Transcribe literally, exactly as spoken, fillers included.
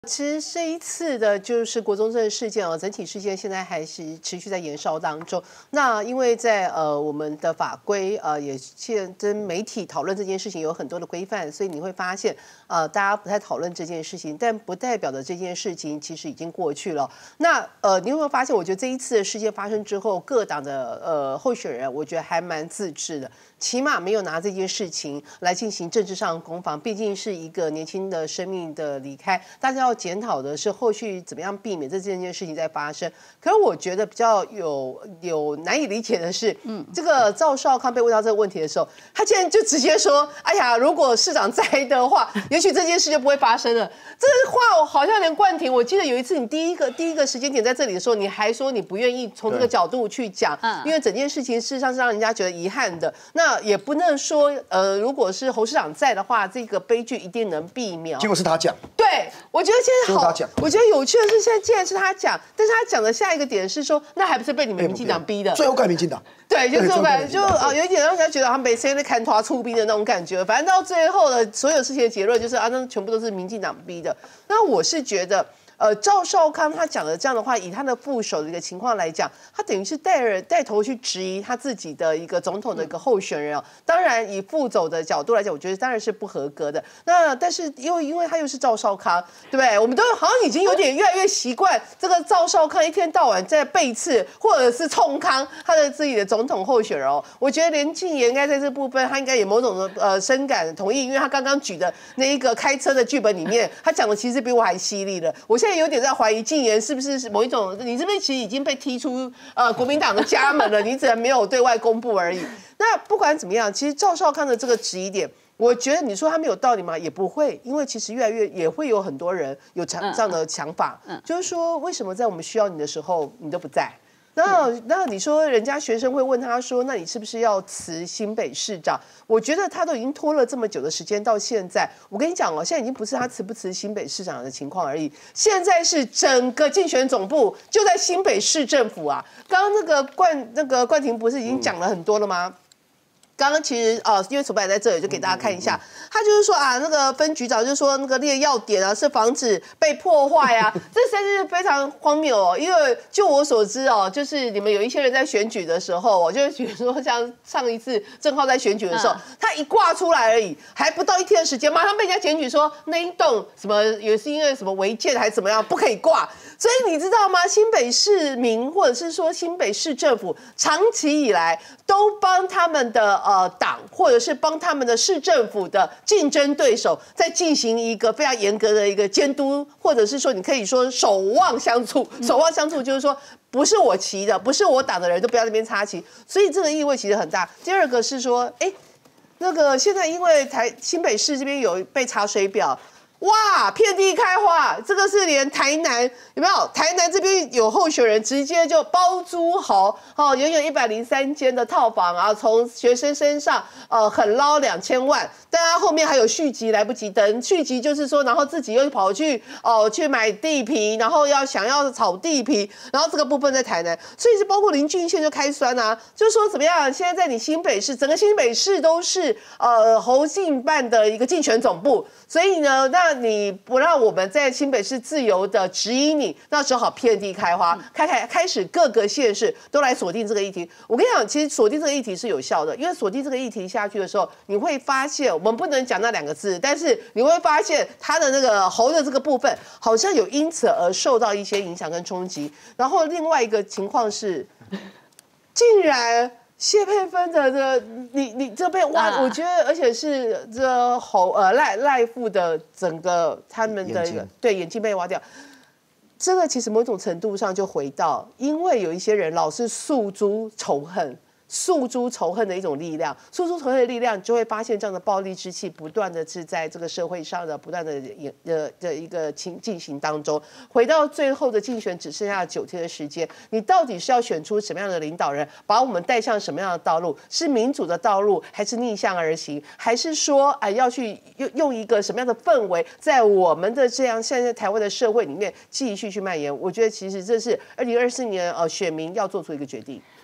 其实这一次的就是国中这个事件哦，整体事件现在还是持续在延烧当中。那因为在呃我们的法规呃也现跟媒体讨论这件事情有很多的规范，所以你会发现呃大家不太讨论这件事情，但不代表的这件事情其实已经过去了。那呃你有没有发现？我觉得这一次的事件发生之后，各党的呃候选人，我觉得还蛮自制的，起码没有拿这件事情来进行政治上的攻防，毕竟是一个年轻的生命的离开，大家要检讨的是后续怎么样避免这件件事情再发生。可是我觉得比较有有难以理解的是，嗯，这个赵少康被问到这个问题的时候，他竟然就直接说：“哎呀，如果市长在的话，也许这件事就不会发生了。”这话好像连冠廷，我记得有一次你第一个第一个时间点在这里的时候，你还说你不愿意从这个角度去讲，因为整件事情事实上是让人家觉得遗憾的。那也不能说，呃，如果是侯市长在的话，这个悲剧一定能避免。 结果是他讲， 对，我觉得现在好，我觉得有趣的是，现在既然是他讲，但是他讲的下一个点是说，那还不是被你们民进党逼的？ 最后怪民进党。 对，就这种感觉，就啊，有一点让人家觉得他们被谁在砍头出兵的那种感觉。反正到最后的所有事情的结论就是啊，那全部都是民进党逼的。那我是觉得。呃，赵少康他讲的这样的话，以他的副手的一个情况来讲，他等于是带人带头去质疑他自己的一个总统的一个候选人哦。当然，以副手的角度来讲，我觉得当然是不合格的。那但是又因为他又是赵少康，对不对？我们都好像已经有点越来越习惯这个赵少康一天到晚在背刺或者是冲康他的自己的总统候选人哦。我觉得连敬言应该在这部分，他应该有某种的呃深感同意，因为他刚刚举的那一个开车的剧本里面，他讲的其实比我还犀利了。我现在有点在怀疑敬言是不是某一种，你是不是其实已经被踢出呃国民党的家门了？你只能没有对外公布而已。那不管怎么样，其实赵少康的这个质疑点，我觉得你说他没有道理吗？也不会，因为其实越来越也会有很多人有这样的想法，嗯嗯、就是说为什么在我们需要你的时候你都不在？那那你说人家学生会问他说，那你是不是要辞新北市长？我觉得他都已经拖了这么久的时间到现在，我跟你讲哦，现在已经不是他辞不辞新北市长的情况而已，现在是整个竞选总部就在新北市政府啊。刚刚那个冠那个冠廷不是已经讲了很多了吗？刚刚其实哦，因为楚白在这里，就给大家看一下，他就是说啊，那个分局长就说那个列要点啊，是防止被破坏啊，这实在是非常荒谬哦。因为就我所知哦，就是你们有一些人在选举的时候，哦，就是比如说像上一次郑浩在选举的时候，嗯、他一挂出来而已，还不到一天的时间，马上被人家检举说那一栋什么也是因为什么违建还是怎么样不可以挂。所以你知道吗？新北市民或者是说新北市政府长期以来都帮他们的呃党或者是帮他们的市政府的竞争对手在进行一个非常严格的一个监督，或者是说你可以说守望相助。守望相助就是说不是我旗的，不是我党的人都不要那边插旗，所以这个意味其实很大。第二个是说，哎，那个现在因为台新北市这边有被查水表。哇，遍地开花！这个是连台南有没有？台南这边有候选人直接就包租豪哦，拥有一百零三间的套房啊，从学生身上呃狠捞两千万，但他后面还有续集来不及等，续集就是说，然后自己又跑去哦、呃、去买地皮，然后要想要炒地皮，然后这个部分在台南，所以是包括林俊宪就开酸啊，就是说怎么样？现在在你新北市，整个新北市都是呃侯信办的一个竞选总部，所以呢，那你不让我们在新北市自由的质疑你，那只好遍地开花，开开开始各个县市都来锁定这个议题。我跟你讲，其实锁定这个议题是有效的，因为锁定这个议题下去的时候，你会发现我们不能讲那两个字，但是你会发现它的那个喉的这个部分好像有因此而受到一些影响跟冲击。然后另外一个情况是，竟然。谢佩芬的这，你你这被挖，啊、我觉得，而且是这侯呃赖赖富的整个他们的一个对眼睛被挖掉，这个其实某种程度上就回到，因为有一些人老是诉诸仇恨。诉诸仇恨的一种力量，诉诸仇恨的力量，你就会发现这样的暴力之气不断的是在这个社会上的不断的的的一个进进行当中。回到最后的竞选只剩下九天的时间，你到底是要选出什么样的领导人，把我们带向什么样的道路？是民主的道路，还是逆向而行？还是说，哎，要去用用一个什么样的氛围，在我们的这样现在台湾的社会里面继续去蔓延？我觉得其实这是二零二四年呃选民要做出一个决定。